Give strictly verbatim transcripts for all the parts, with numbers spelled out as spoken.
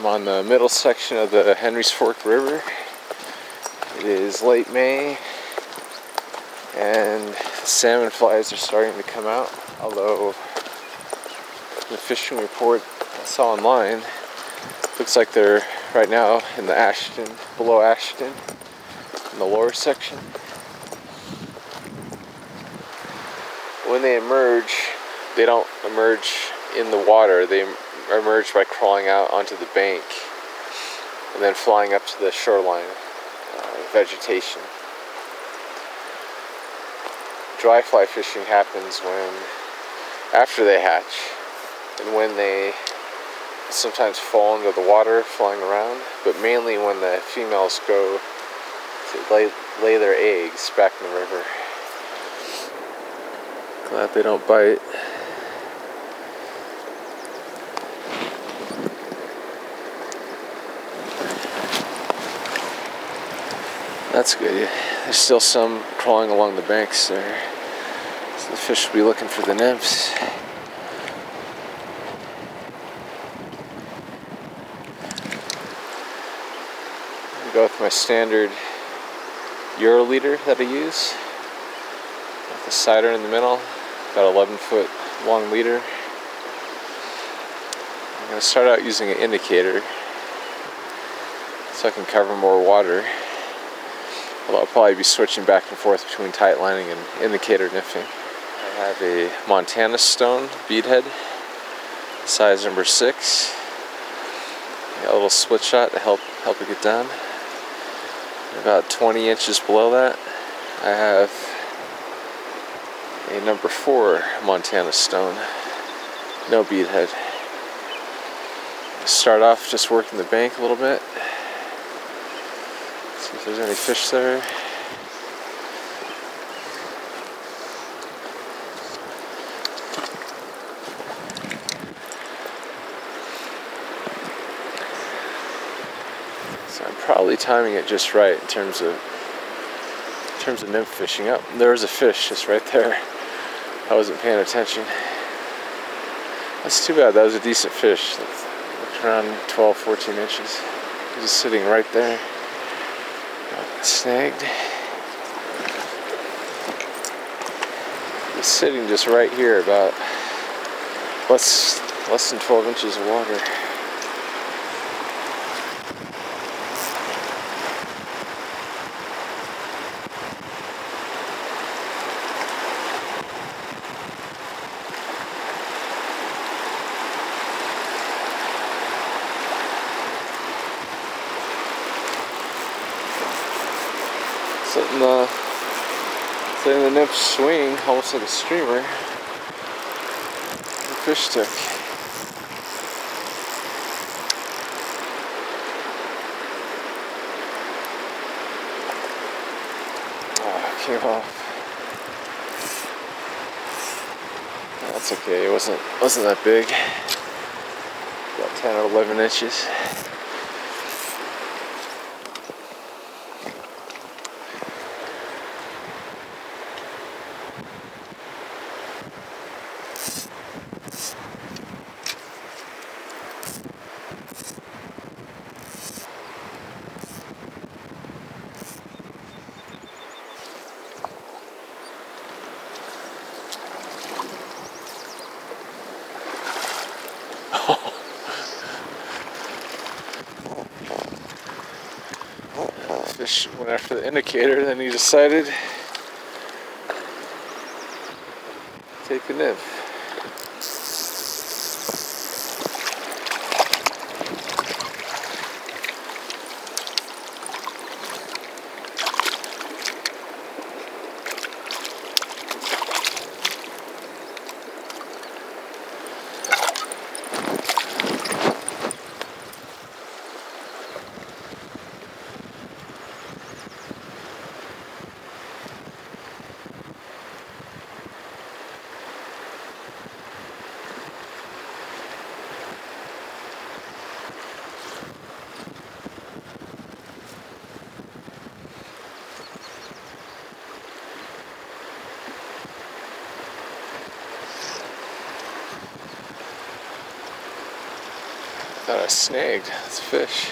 on the middle section of the Henry's Fork River. It is late May, and salmon flies are starting to come out, although the fishing report I saw online looks like they're right now in the Ashton, below Ashton, in the lower section. When they emerge, they don't emerge in the water. They emerge by crawling out onto the bank and then flying up to the shoreline uh, vegetation. Dry fly fishing happens when, after they hatch, and when they sometimes fall into the water flying around, but mainly when the females go to lay, lay their eggs back in the river. Glad they don't bite. That's good. There's still some crawling along the banks there. So the fish will be looking for the nymphs. I go with my standard Euro leader that I use. With the cider in the middle, about eleven foot long leader. I'm going to start out using an indicator so I can cover more water. Although I'll probably be switching back and forth between tight lining and indicator nymphing. I have a Montana stone beadhead, size number six. Got a little split shot to help help it get down. About twenty inches below that, I have a number four Montana stone, no beadhead. Start off just working the bank a little bit. See if there's any fish there. So I'm probably timing it just right in terms of in terms of nymph fishing. Up, oh, there was a fish just right there. I wasn't paying attention. That's too bad. That was a decent fish. That's around twelve, fourteen inches. Just sitting right there. Snagged. It's sitting just right here, about less less than twelve inches of water. Letting the, letting the nymph swing almost like a streamer. The fish took. Oh, it came off. That's okay. It wasn't wasn't that big. About ten or eleven inches. Fish went after the indicator, then he decided to take the nymph. Thought I snagged. It's a fish.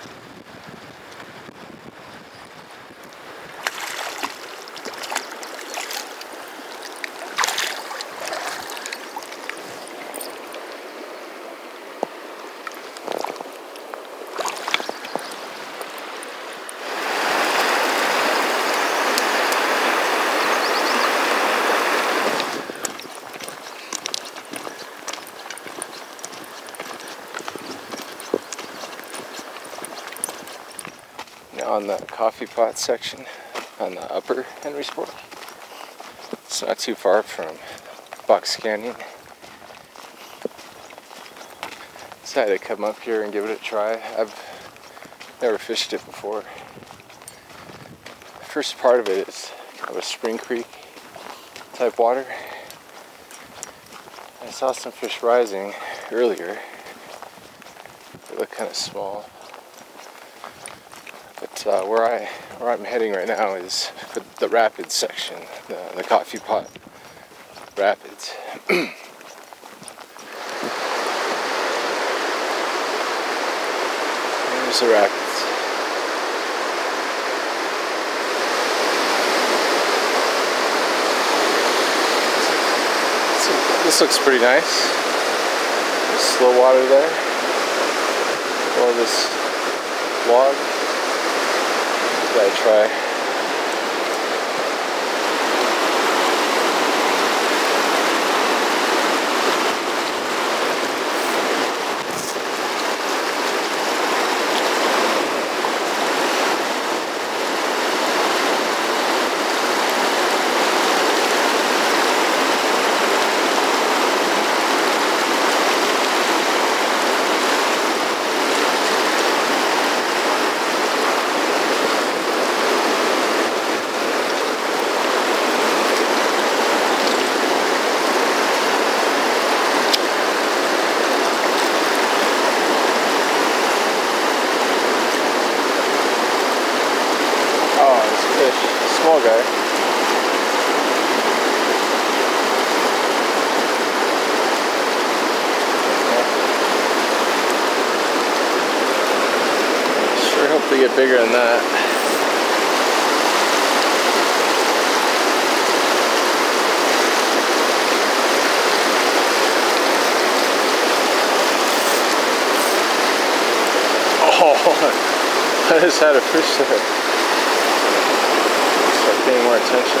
On the coffee pot section on the upper Henry Sport. It's not too far from Box Canyon. Decided to come up here and give it a try. I've never fished it before. The first part of it is kind of a spring creek type water. I saw some fish rising earlier. They look kind of small. But uh, where I where I'm heading right now is for the rapids section, the, the coffee pot rapids. There's the rapids. So this looks pretty nice. There's slow water there. All this log. I try. Small guy. Sure hope they get bigger than that. Oh, I just had a fish there. Paying more attention.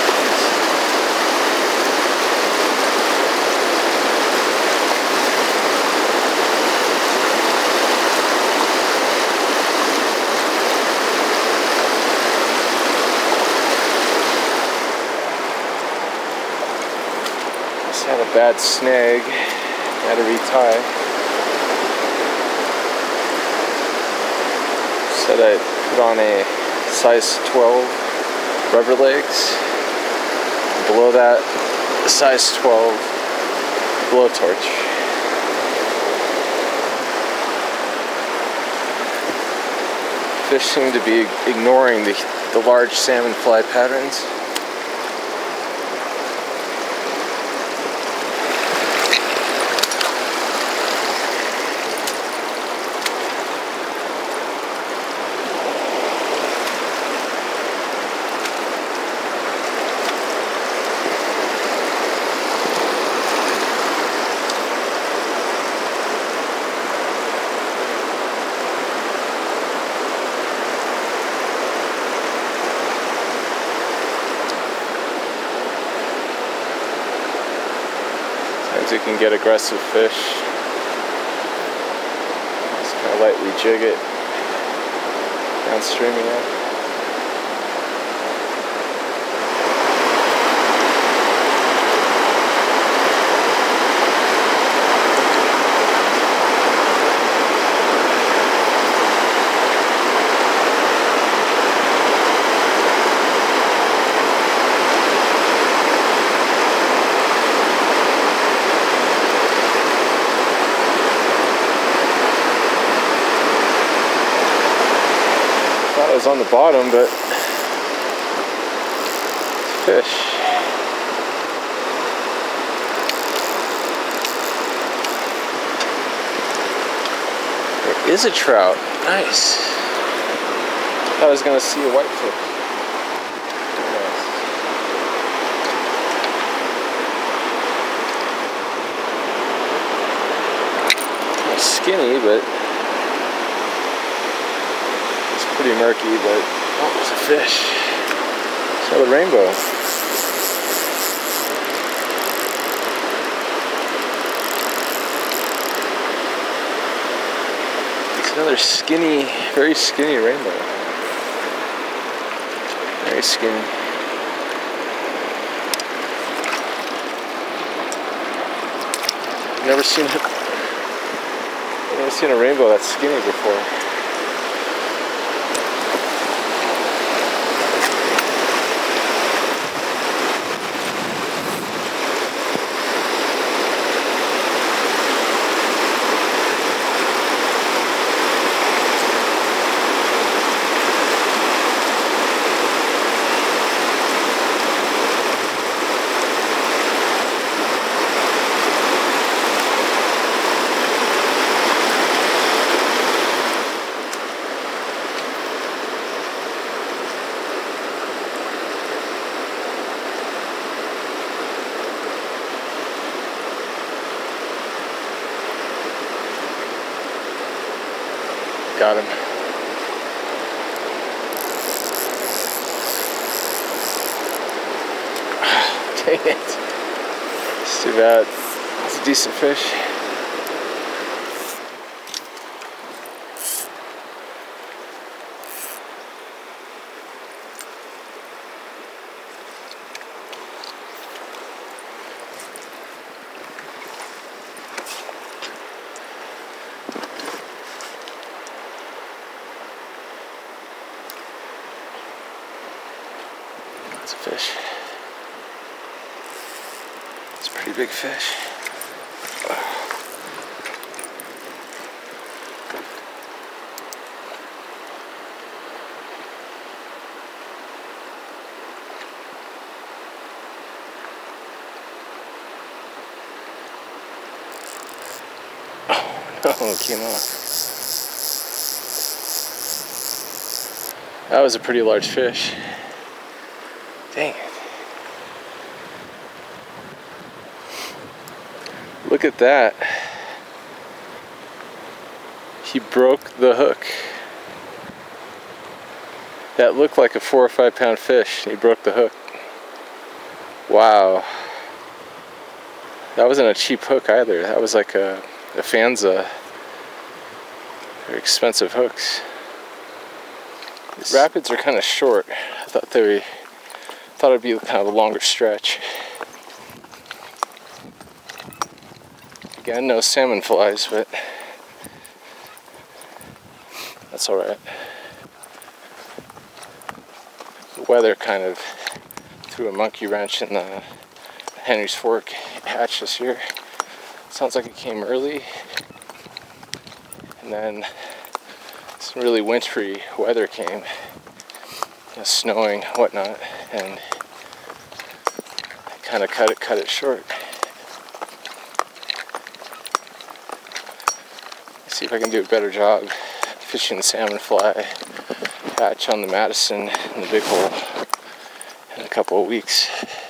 Just had a bad snag. Had to retie. Said I put on a size twelve rubber legs. Below that, a size twelve blowtorch. Fish seem to be ignoring the, the large salmon fly patterns. You can get aggressive fish. Just kind of lightly jig it downstream again. It was on the bottom, but it's fish. is a trout. Nice. Thought I was gonna see a whitefish. Nice. Skinny, but it's pretty murky. But oh, there's a fish. It's another rainbow. Another skinny, very skinny rainbow. Very skinny. I've never seen it. I've never seen a rainbow that skinny before. Got him. Dang it. It's too bad. It's a decent fish. It's a fish. It's a pretty big fish. Oh no, it came off. That was a pretty large fish. Dang it. Look at that. He broke the hook. That looked like a four or five pound fish. He broke the hook. Wow. That wasn't a cheap hook either. That was like a, a Fanza. Very expensive hooks. These rapids are kind of short. I thought they were thought it'd be kind of a longer stretch. Again, no salmon flies, but that's all right. The weather kind of threw a monkey wrench in the Henry's Fork hatch this year. Sounds like it came early, and then some really wintry weather came, you know, snowing, whatnot, and kind of cut it, cut it short. Let's see if I can do a better job fishing the salmon fly hatch on the Madison in the big hole in a couple of weeks.